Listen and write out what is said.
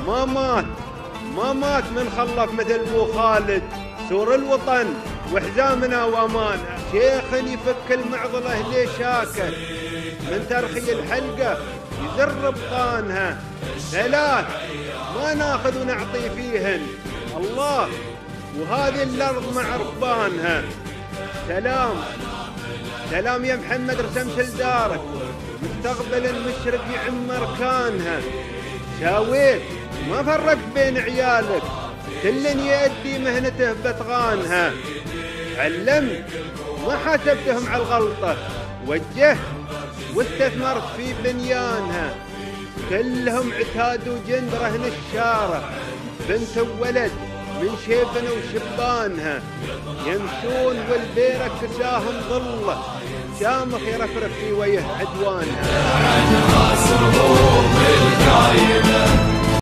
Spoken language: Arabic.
ما مات من خلف مثل ابو خالد، سور الوطن وحزامنا وامانه. شيخ يفك المعضله ليه شاكر، من ترخي الحلقه يزر بطانها. ثلاث ما ناخذ ونعطي فيهن، الله وهذه الارض مع ربانها. سلام يا محمد رسمت لدارك، مستقبل المشرق يعمر كانها. شاويت ما فرقت بين عيالك، كل يؤدي مهنته بأتقانها. علمت ما حاسبتهم على الغلطة، وجهت واستثمرت في بنيانها. كلهم عتاد وجند رهن الشارع، بنت وولد من شيبنا وشبانها. يمشون والبيرك كساهم ظله، شامخ يرفرف في وجه عدوانها.